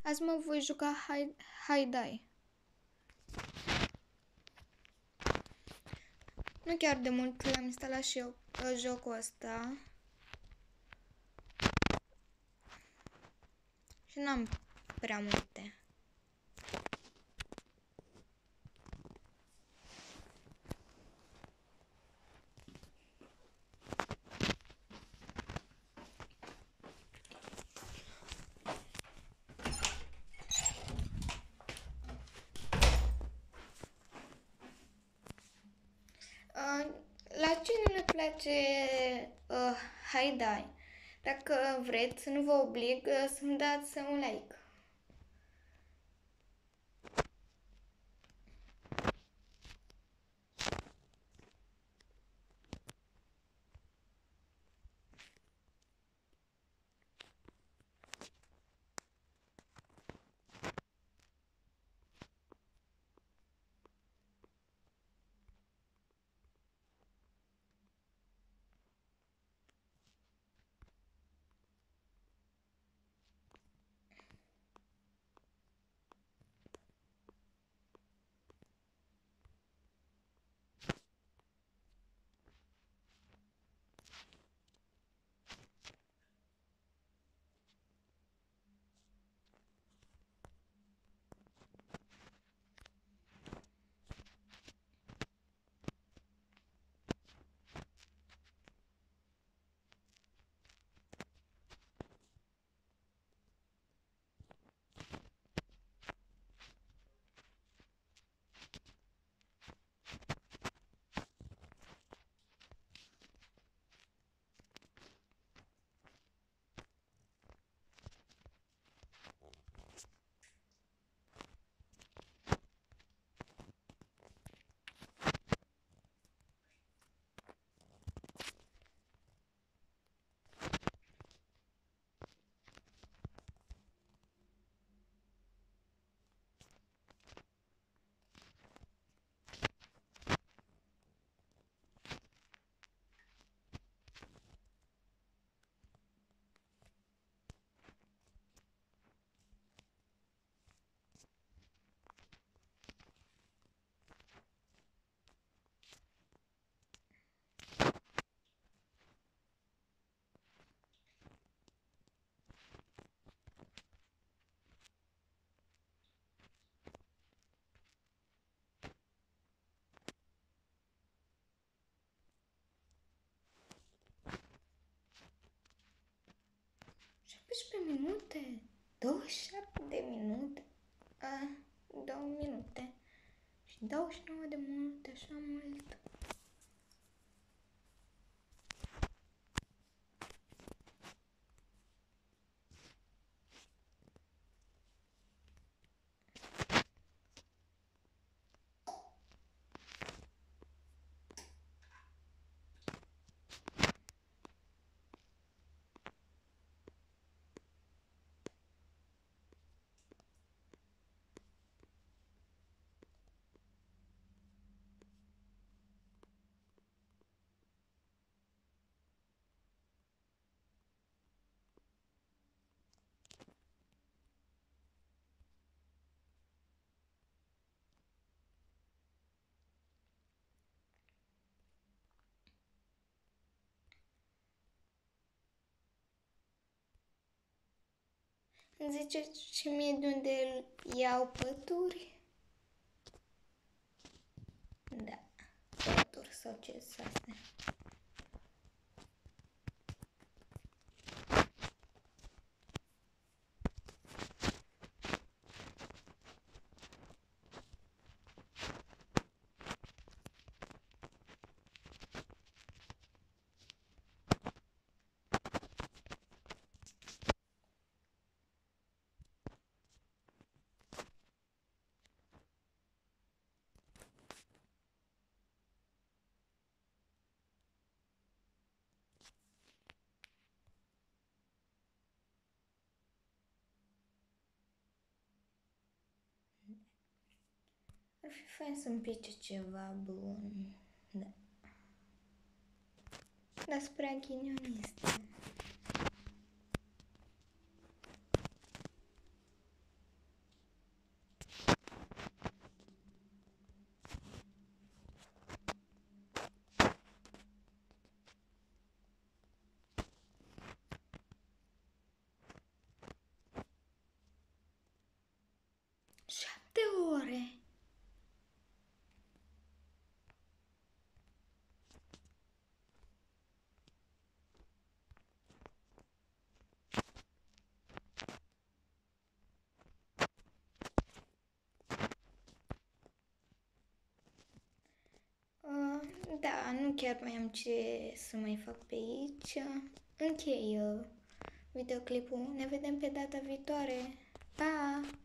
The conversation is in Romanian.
Azi mă voi juca Haidai. Nu chiar de mult l-am instalat și eu jocul ăsta. Și n-am prea multe. La cine nu place Haidai? Dacă vreți, nu vă oblig să-mi dați un like. Minute? 27 de minute? 2 minute. Și 29 de minute, așa mult. Îmi ziceți și mie de unde iau pături? Da, pături sau ce sunt astea? Ar fi fain să-mi pice ceva bun. Da. Dar sunt prea ghinioniste. nu chiar mai am ce să mai fac pe aici. Închei videoclipul. Ne vedem pe data viitoare. Pa!